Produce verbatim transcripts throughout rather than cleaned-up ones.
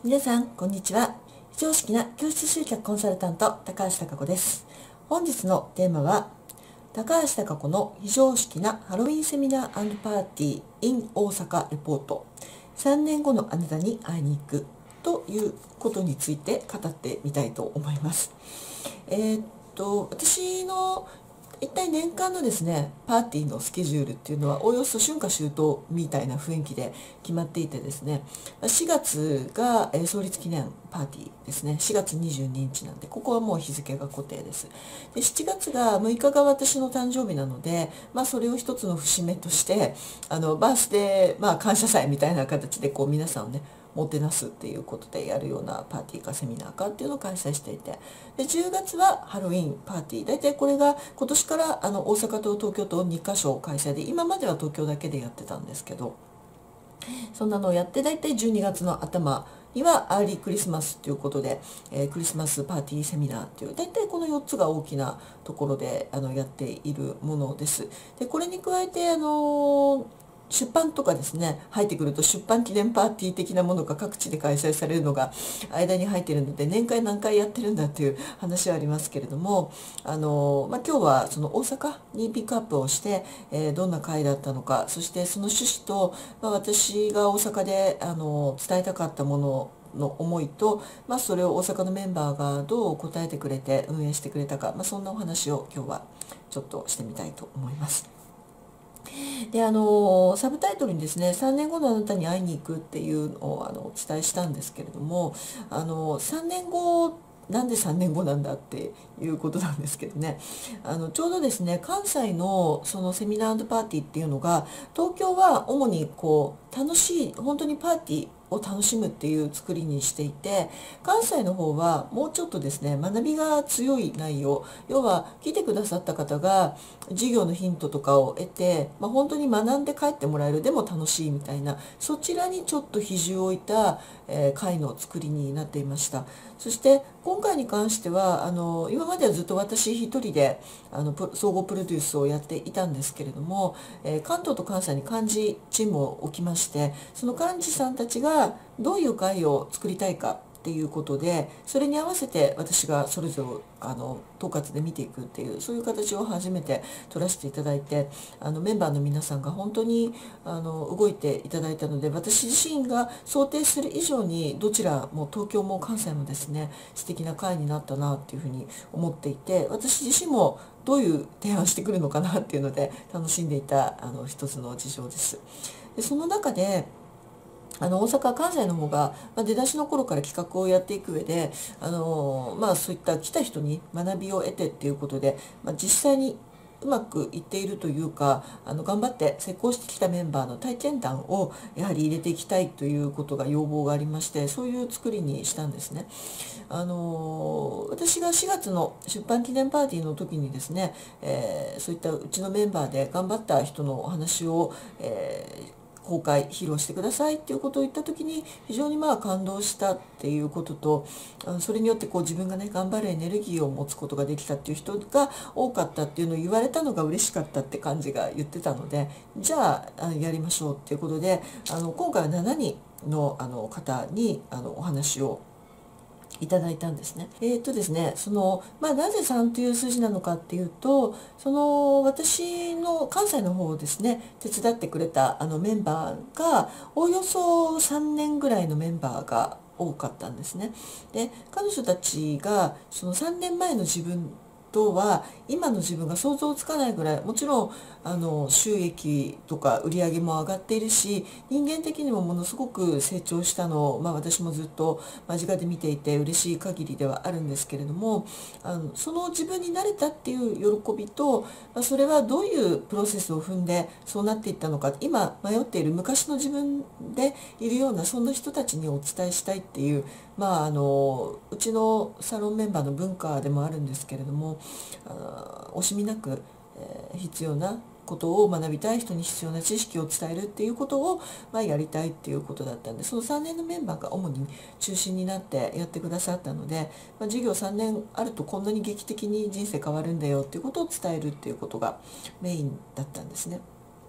皆さんこんにちは。非常識な教室集客コンサルタント高橋貴子です。本日のテーマは高橋貴子の非常識なハロウィンセミナー&パーティー in 大阪レポート、さんねんごのあなたに会いに行くということについて語ってみたいと思います。えー、っと私の一体年間のですねパーティーのスケジュールっていうのはおおよそ春夏秋冬みたいな雰囲気で決まっていてですね、しがつが創立記念パーティーですね。しがつにじゅうににちなんで、ここはもう日付が固定です。でしちがつがむいかが私の誕生日なので、まあ、それを一つの節目としてあのバースデー、まあ、感謝祭みたいな形でこう皆さんをねもてなすっていうことでやるようなパーティーかセミナーかっていうのを開催していて、でじゅうがつはハロウィンパーティー、大体これが今年からあの大阪と東京とにかしょ開催で、今までは東京だけでやってたんですけど、そんなのをやって、大体じゅうにがつの頭にはアーリークリスマスということで、えー、クリスマスパーティーセミナーっていう、大体このよっつが大きなところであのやっているものです。でこれに加えてあのー出版とかですね入ってくると、出版記念パーティー的なものが各地で開催されるのが間に入っているので、年間何回やってるんだっていう話はありますけれども、あの、まあ、今日はその大阪にピックアップをして、えー、どんな会だったのか、そしてその趣旨と、まあ、私が大阪であの伝えたかったものの思いと、まあ、それを大阪のメンバーがどう答えてくれて運営してくれたか、まあ、そんなお話を今日はちょっとしてみたいと思います。であのサブタイトルにですねさんねんごのあなたに会いに行くっていうのをあのお伝えしたんですけれども、あのさんねんごなんでさんねんごなんだっていうことなんですけどね、あのちょうどですね関西のそのセミナーパーティーっていうのが、東京は主にこう楽しい本当にパーティーを楽しむっていう作りにしていて、関西の方はもうちょっとですね学びが強い内容、要は来てくださった方が授業のヒントとかを得て、まあ、本当に学んで帰ってもらえる、でも楽しいみたいな、そちらにちょっと比重を置いた、えー、会の作りになっていました。そして今回に関してはあの今まではずっと私一人であの総合プロデュースをやっていたんですけれども、えー、関東と関西に幹事チームを置きまして、その幹事さんたちがどういう会を作りたいかっていうことで、それに合わせて私がそれぞれあの統括で見ていくっていう、そういう形を初めて取らせていただいて、あのメンバーの皆さんが本当にあの動いていただいたので、私自身が想定する以上にどちらも東京も関西もですね素敵な会になったなっていうふうに思っていて、私自身もどういう提案してくるのかなっていうので楽しんでいたあの一つの事情です。でその中であの大阪関西の方が、まあ、出だしの頃から企画をやっていく上で、あのまあ、そういった来た人に学びを得てっていうことで、まあ、実際にうまくいっているというか、あの頑張って成功してきたメンバーの体験談をやはり入れていきたいということが要望がありまして、そういう作りにしたんですね。あの私がしがつの出版記念パーティーの時にですね、えー、そういったうちのメンバーで頑張った人のお話を、えー公開披露してくださいっていうことを言った時に、非常にまあ感動したっていうことと、それによってこう自分がね頑張るエネルギーを持つことができたっていう人が多かったっていうのを言われたのが嬉しかったって感じが言ってたので、じゃあやりましょうっていうことで、あの今回はしちにんのあの方にあのお話をいただいたんですね。えー、っとですね、その、まあ、なぜさんという数字なのかっていうと、その私の関西の方をですね、手伝ってくれたあのメンバーが、おおよそさんねんぐらいのメンバーが多かったんですね。で、彼女たちがそのさんねんまえの自分とは今の自分が想像つかないぐらい、もちろんあの収益とか売り上げも上がっているし、人間的にもものすごく成長したのを、まあ、私もずっと間近で見ていて嬉しい限りではあるんですけれども、あのその自分になれたっていう喜びと、まあ、それはどういうプロセスを踏んでそうなっていったのか、今迷っている昔の自分でいるようなそんな人たちにお伝えしたいっていう、まあ、あのうちのサロンメンバーの文化でもあるんですけれども、あ惜しみなく、えー必要なことを学びたい人に必要な知識を伝えるっていうことを、まあ、やりたいっていうことだったんで、そのさんねんのメンバーが主に中心になってやってくださったので、まあ、授業さんねんあるとこんなに劇的に人生変わるんだよっていうことを伝えるっていうことがメインだったんですね。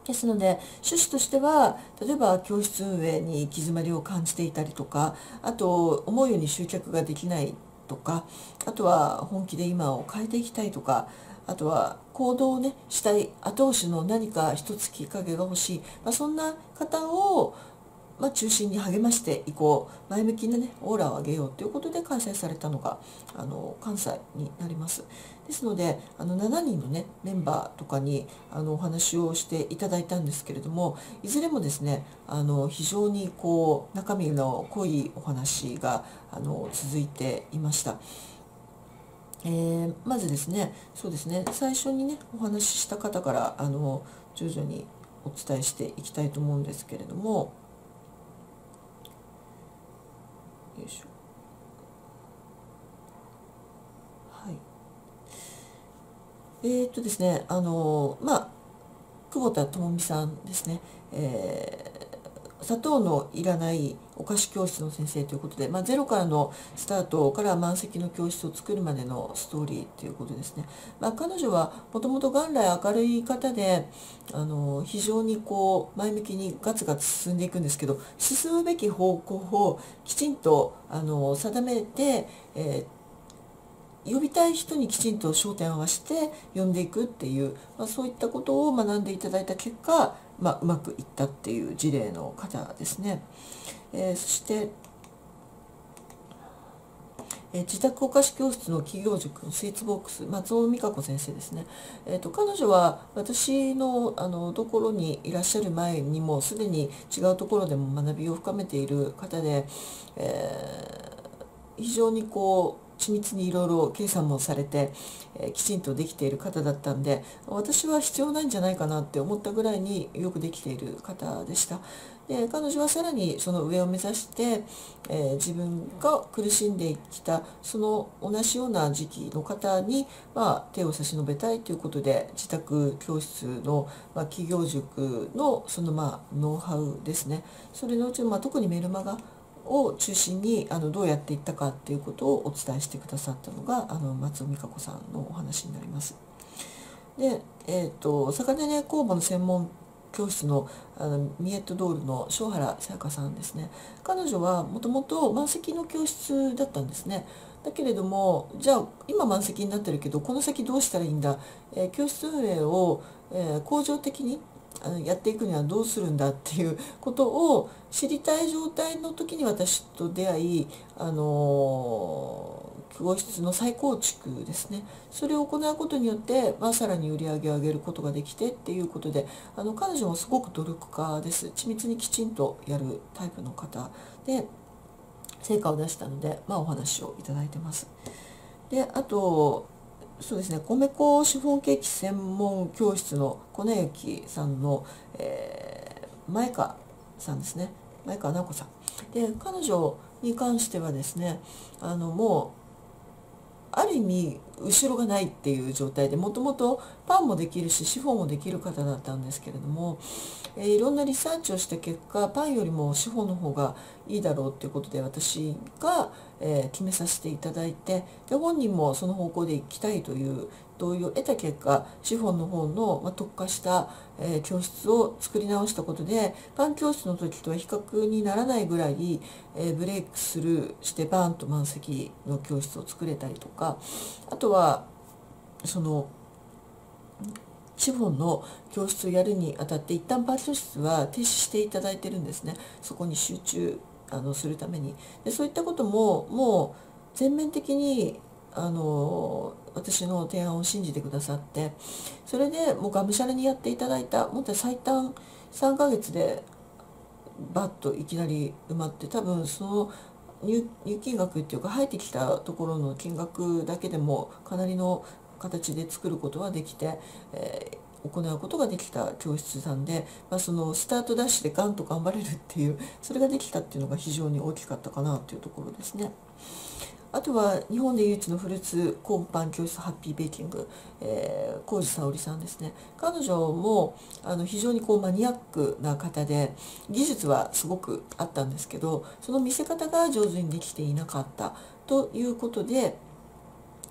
ですので趣旨としては、例えば教室運営に行き詰まりを感じていたりとか、あと思うように集客ができないとか、あとは本気で今を変えていきたいとか、あとは行動をねしたい後押しの何か一つきっかけが欲しい、まあ、そんな方をまあ、中心に励ましていこう、前向きなねオーラを上げようということで開催されたのがあの関西になります。ですのであのしちにんのねメンバーとかにあのお話をしていただいたんですけれども、いずれもですねあの非常にこう中身の濃いお話があの続いていました。えー、まずですねそうですね最初にねお話しした方からあの徐々にお伝えしていきたいと思うんですけれども、よいしょ。はい。えー、っとですね、あの、まあ、久保田智美さんですね。えー砂糖のいらないお菓子教室の先生ということで、まあ、ゼロからのスタートから満席の教室を作るまでのストーリーということですね。まあ、彼女はもともと元来明るい方で、あの非常にこう前向きにガツガツ進んでいくんですけど、進むべき方向をきちんとあの定めて、えー呼びたい人にきちんと焦点を合わせて呼んでいくっていう、まあ、そういったことを学んでいただいた結果、まあ、うまくいったっていう事例の方ですね。えーそして、えー自宅お菓子教室の企業塾のスイーツボックス松尾美香子先生ですね。えー、と彼女は私のあのところにいらっしゃる前にもすでに違うところでも学びを深めている方で、えー非常にこう緻密にいろいろ計算もされて、えーきちんとできている方だったんで、私は必要ないんじゃないかなって思ったぐらいによくできている方でした。で彼女はさらにその上を目指して、えー自分が苦しんできたその同じような時期の方に、まあ、手を差し伸べたいということで自宅教室の、まあ、企業塾のその、まあ、ノウハウですね、それのうちの、まあ、特にメルマガを中心にあのどうやっていったかっていうことをお伝えしてくださったのがあの松尾美香子さんのお話になります。で、えーと、魚屋工房の専門教室の、あのミエットドールの正原さやかさんですね。彼女はもともと満席の教室だったんですね。だけれども、じゃあ今満席になってるけどこの先どうしたらいいんだ、えー教室運営を、えー向上的にあのやっていくにはどうするんだっていうことを知りたい状態の時に私と出会い、あの教室の再構築ですね、それを行うことによって、まあ、さらに売り上げを上げることができてっていうことで、あの彼女もすごく努力家です。緻密にきちんとやるタイプの方で成果を出したので、まあ、お話をいただいてます。であとそうですね、米粉シフォンケーキ専門教室の小根幸さんの、えー前川さんですね、前川直子さんで、彼女に関してはですね、あのもうある意味後ろがないっていう状態で、もともとパンもできるしシフォンもできる方だったんですけれども、えーいろんなリサーチをした結果、パンよりもシフォンの方がいいだろうっていうことで私が、えー決めさせていただいて、で本人もその方向で行きたいという同意を得た結果、シフォンの方の、まあ、特化した、えー教室を作り直したことで、パン教室の時とは比較にならないぐらい、えーブレイクスルーしてバーンと満席の教室を作れたりとか、あとはそのシフォンの教室をやるにあたって一旦パート室は停止していただいてるんですね。そこに集中あのするために。でそういったことももう全面的にあの私の提案を信じてくださって、それでもうがむしゃらにやっていただいた、もっと最短さんかげつでバッといきなり埋まって、多分その入入金額っていうか入ってきたところの金額だけでもかなりの形で作ることはできて、えー行うことができた教室さんで、まあ、そのスタートダッシュでガンと頑張れるっていう、それができたっていうのが非常に大きかったかなというところですね。あとは日本で唯一のフルーツコーンパン教室ハッピーベーキング、えー、浩二沙織さんですね。彼女もあの非常にこうマニアックな方で、技術はすごくあったんですけど、その見せ方が上手にできていなかったということで、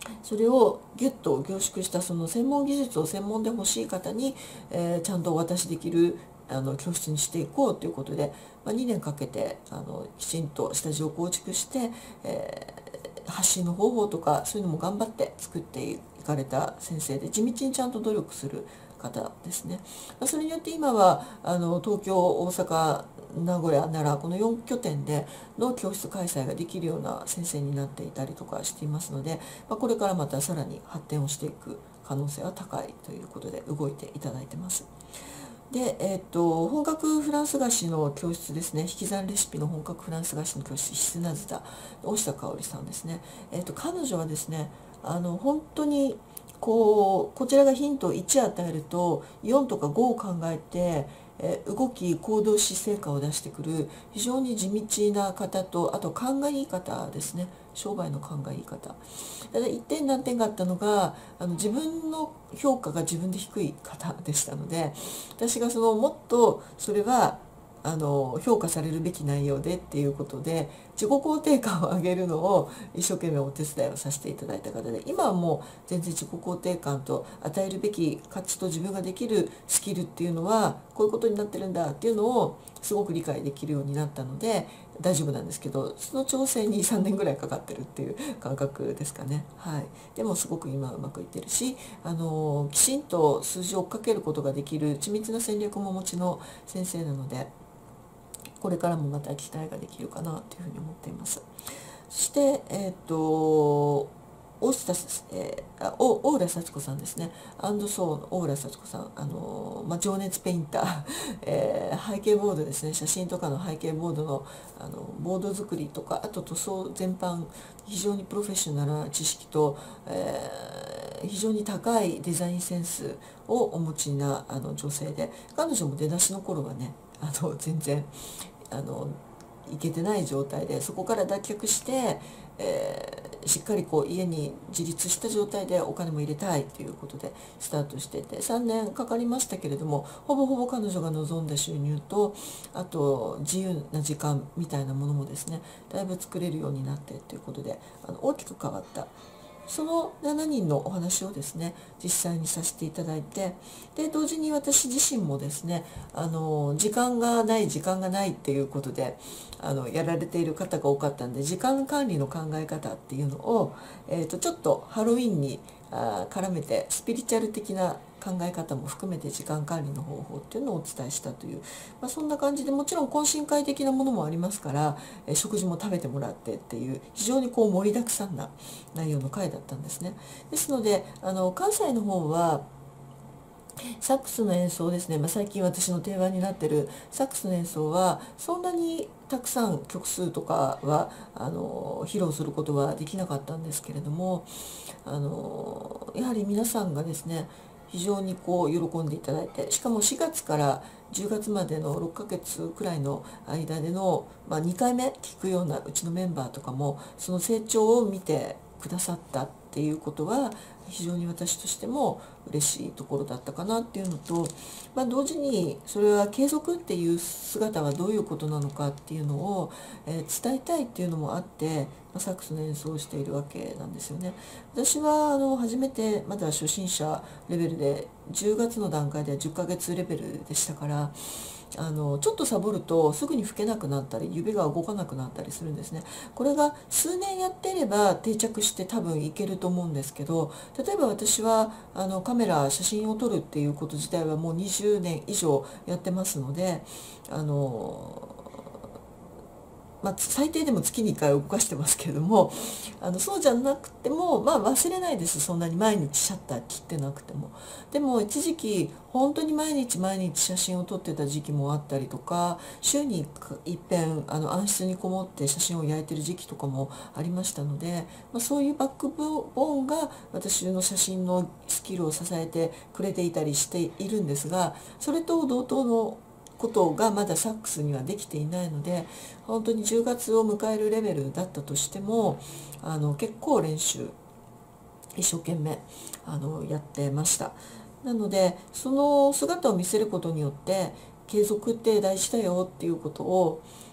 それをギュッと凝縮したその専門技術を専門で欲しい方に、えー、ちゃんとお渡しできるあの教室にしていこうということで、まあ、にねんかけてあのきちんと下地を構築して、えー、発信の方法とかそういうのも頑張って作っていかれた先生で、地道にちゃんと努力する方ですね。それによって今はあの東京、大阪、名古屋、奈良、このよん拠点での教室開催ができるような先生になっていたりとかしていますので、まあ、これからまたさらに発展をしていく可能性は高いということで動いていただいてます。で、えー、と本格フランス菓子の教室ですね、引き算レシピの本格フランス菓子の教室、ひなずだ大下香織さんですね。えー、と彼女はですね、あの本当にこうこちらがヒントをいち与えるとよんとかごを考えて、えー、動き行動し成果を出してくる非常に地道な方と、あと勘がいい方ですね、商売の勘がいい方。いってん難点があったのが、あの自分の評価が自分で低い方でしたので、私がそのもっとそれはあの評価されるべき内容でっていうことで自己肯定感を上げるのを一生懸命お手伝いをさせていただいた方で、今はもう全然自己肯定感と与えるべき価値と自分ができるスキルっていうのはこういうことになってるんだっていうのをすごく理解できるようになったので大丈夫なんですけど、その調整にさんねんぐらいかかってるっていう感覚ですかね。はい、でもすごく今うまくいってるし、あのきちんと数字を追っかけることができる緻密な戦略もお持ちの先生なので、これからもまた期待ができるかなというふうに思っています。そして、えっ、ー、と大下、えー、オーラ幸子さんですね。アンドソーのオーラ幸子さん、あの、まあ、情熱ペインター、えー、背景ボードですね、写真とかの背景ボードの、あのボード作りとか、あと塗装全般、非常にプロフェッショナルな知識と、えー、非常に高いデザインセンスをお持ちなあの女性で、彼女も出だしの頃はね、あの全然あのいけてない状態で、そこから脱却して、えー、しっかりこう家に自立した状態でお金も入れたいということでスタートしてて、さんねんかかりましたけれども、ほぼほぼ彼女が望んだ収入と、あと自由な時間みたいなものもですね、だいぶ作れるようになってということで、あの大きく変わった。そのしちにんのお話をですね実際にさせていただいて、で同時に私自身もですね、あの時間がない時間がないっていうことであのやられている方が多かったんで、時間管理の考え方っていうのを、えー、とちょっとハロウィンにあ絡めてスピリチュアル的な考え方も含めて時間管理の方法っていうのをお伝えしたという、まあ、そんな感じで、もちろん懇親会的なものもありますから、え食事も食べてもらってっていう非常にこう盛りだくさんな内容の会だったんですね。ですのであの関西の方はサックスの演奏ですね、まあ、最近私の定番になってるサックスの演奏はそんなにたくさん曲数とかはあの披露することはできなかったんですけれども、あのやはり皆さんがですね非常にこう喜んでいただいて、しかもしがつからじゅうがつまでのろっかげつくらいの間での、まあ、にかいめ聞くようなうちのメンバーとかもその成長を見てくださったっていうことは非常に私としても嬉しいところだったかなっていうのと、まあ、同時にそれは継続っていう姿はどういうことなのかっていうのを、えー、伝えたいっていうのもあって、まあ、サックスの演奏をしているわけなんですよね。私はあの初めてまだ初心者レベルでじゅうがつの段階ではじゅっかげつレベルでしたから、あのちょっとサボるとすぐに吹けなくなったり指が動かなくなったりするんですね。これが数年やっていれば定着して多分いけると思うんですけど、例えば私はあのカメラ写真を撮るっていうこと自体はもうにじゅうねん以上やってますので、あのまあ、最低でも月にいっかい動かしてますけれども、あのそうじゃなくても、まあ、忘れないです。そんなに毎日シャッター切ってなくても。でも一時期本当に毎日毎日写真を撮ってた時期もあったりとか、週にいっぺんあの暗室にこもって写真を焼いてる時期とかもありましたので、まあ、そういうバックボーンが私の写真のスキルを支えてくれていたりしているんですが、それと同等のことがまだサックスにはできていないので、本当にじゅうがつを迎えるレベルだったとしてもあの結構練習一生懸命あのやってました。なのでその姿を見せることによって継続って大事だよっていうことを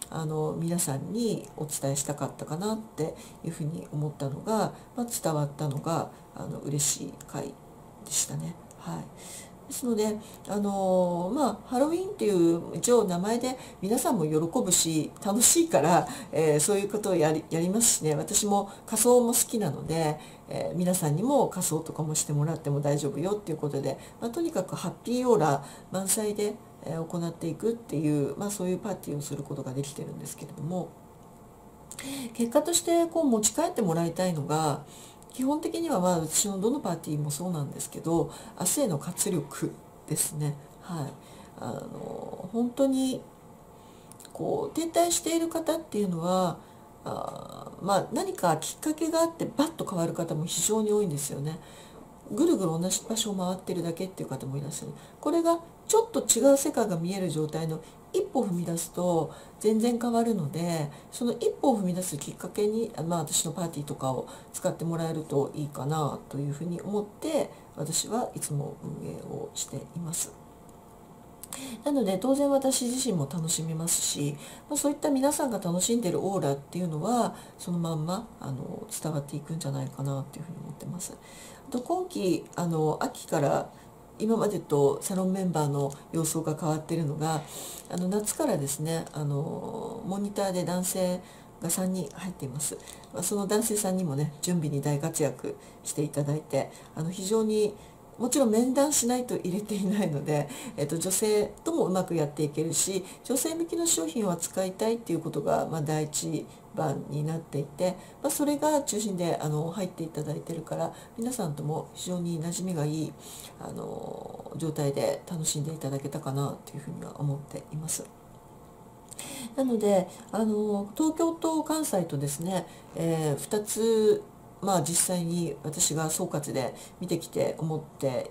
あの皆さんにお伝えしたかったかなっていうふうに思ったのが、まあ、伝わったのがあの嬉しい回でしたね。はい、ですので、あのー、まあ、ハロウィンっていう一応名前で皆さんも喜ぶし楽しいから、えー、そういうことをやり、やりますしね、私も仮装も好きなので、えー、皆さんにも仮装とかもしてもらっても大丈夫よっていうことで、まあ、とにかくハッピーオーラ満載で、えー、行っていくっていう、まあ、そういうパーティーをすることができてるんですけれども、結果としてこう持ち帰ってもらいたいのが、基本的にはまあ私のどのパーティーもそうなんですけど、明日への活力ですね。はい、あの本当にこう停滞している方っていうのはあ、まあ、何かきっかけがあってバッと変わる方も非常に多いんですよね。ぐるぐる同じ場所を回ってるだけっていう方もいらっしゃる。これがちょっと違う世界が見える状態の一歩踏み出すと全然変わるので、その一歩を踏み出すきっかけに、まあ、私のパーティーとかを使ってもらえるといいかなというふうに思って私はいつも運営をしています。なので当然私自身も楽しみますし、まあ、そういった皆さんが楽しんでいるオーラっていうのはそのまんまあの伝わっていくんじゃないかなっていうふうに思ってます。あと今期あの秋から今までとサロンメンバーの様相が変わっているのが、あの夏からですね、あのモニターで男性がさんにん入っています。まあ、その男性さんにんもね準備に大活躍していただいて、あの非常にもちろん面談しないと入れていないので、えっと、女性ともうまくやっていけるし、女性向きの商品を扱いたいっていうことが、まあ、第一番になっていて、まあ、それが中心であの入っていただいてるから、皆さんとも非常に馴染みがいいあの状態で楽しんでいただけたかなというふうには思っています。なのであの東京と関西とですね、えー、ふたつまあ実際に私が総括で見てきて思って、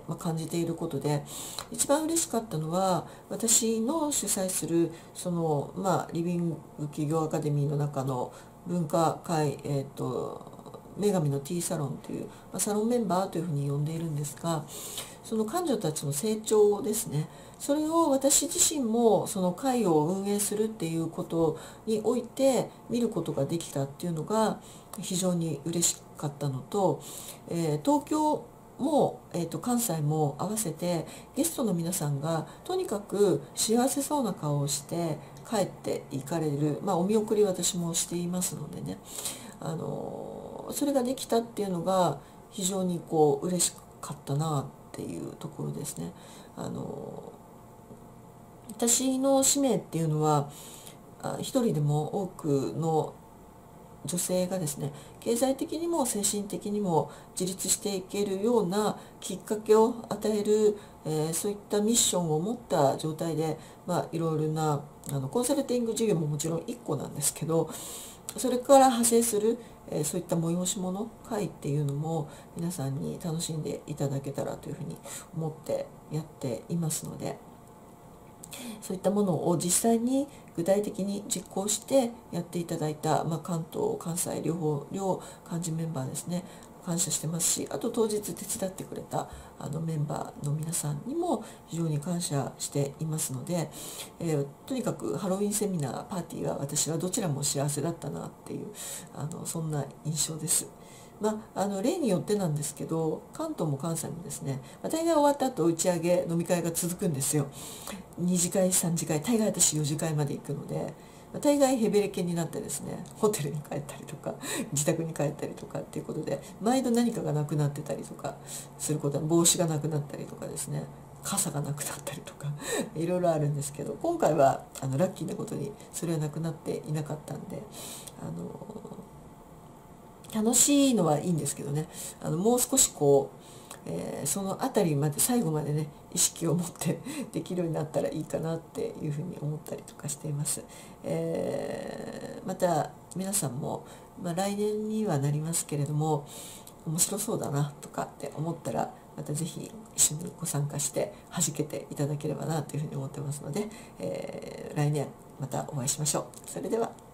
まあ、感じていることで一番嬉しかったのは、私の主催するその、まあ、リビング企業アカデミーの中の文化会、えーと、女神の T サロンという、まあ、サロンメンバーというふうに呼んでいるんですが、その彼女たちの成長ですね、それを私自身もその会を運営するっていうことにおいて見ることができたっていうのが非常に嬉しかったのと、えー、東京も、えー、と関西も合わせてゲストの皆さんがとにかく幸せそうな顔をして帰っていかれる、まあ、お見送り私もしていますのでね、あのーそれができたっていうのが非常にこう嬉しかったなっていうところですね。あのー私の使命っていうのは、一人でも多くの女性がですね、経済的にも精神的にも自立していけるようなきっかけを与える、えー、そういったミッションを持った状態で、まあ、いろいろなあのコンサルティング事業ももちろんいっこなんですけど、それから派生する、えー、そういった催し物会っていうのも皆さんに楽しんでいただけたらというふうに思ってやっていますので、そういったものを実際に具体的に実行してやっていただいた、まあ、関東関西両方両幹事メンバーですね、感謝してますし、あと当日手伝ってくれたあのメンバーの皆さんにも非常に感謝していますので、えー、とにかくハロウィンセミナーパーティーは私はどちらも幸せだったなっていうあのそんな印象です。まあ、あの例によってなんですけど、関東も関西もですね、まあ、大概終わった後打ち上げ飲み会が続くんですよ。に次会さん次会、大概私よん次会まで行くので、まあ、大概ヘベレケになってですね、ホテルに帰ったりとか自宅に帰ったりとかっていうことで、毎度何かがなくなってたりとかすることは、帽子がなくなったりとかですね、傘がなくなったりとかいろいろあるんですけど、今回はあのラッキーなことにそれはなくなっていなかったんで、あの楽しいのはいいんですけどね、あのもう少しこう、えー、その辺りまで最後までね意識を持ってできるようになったらいいかなっていうふうに思ったりとかしています。えー、また皆さんも、まあ、来年にはなりますけれども、面白そうだなとかって思ったらまたぜひ一緒にご参加して弾けていただければなというふうに思ってますので、えー、来年またお会いしましょう。それでは。